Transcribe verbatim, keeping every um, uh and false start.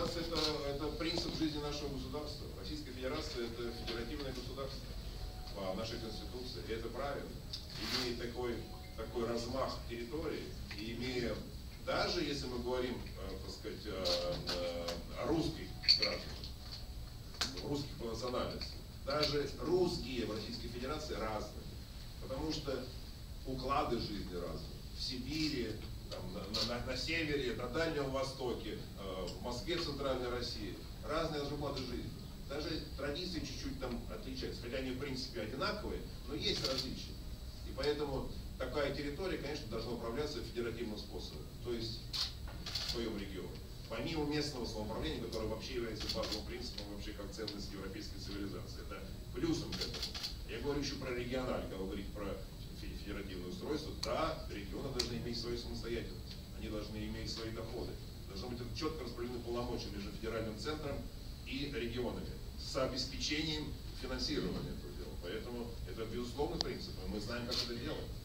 нас это, это принцип жизни нашего государства. Российская Федерация — это федеративное государство по нашей Конституции. И это правильно. Имея такой, такой размах территории, и имея, даже если мы говорим, так сказать, о, о русских гражданах, русских по национальности, даже русские в Российской Федерации разные. Потому что уклады жизни разные. В Сибири, там, на, на, на севере, на Дальнем Востоке, э, в Москве, в Центральной России. Разные уклады жизни. Даже традиции чуть-чуть там отличаются. Хотя они в принципе одинаковые, но есть различия. И поэтому такая территория, конечно, должна управляться федеративным способом. То есть в своем регионе. Помимо местного самоуправления, которое вообще является базовым принципом вообще как ценность европейской цивилизации. Это плюсом к этому. Я говорю еще про региональ, когда вы говорите про федеративное устройство. Да, регионы должны иметь свою самостоятельность. Они должны иметь свои доходы. Должны быть четко распределены полномочия между федеральным центром и регионами с обеспечением финансирования этого дела. Поэтому это безусловный принцип, и мы знаем, как это делать.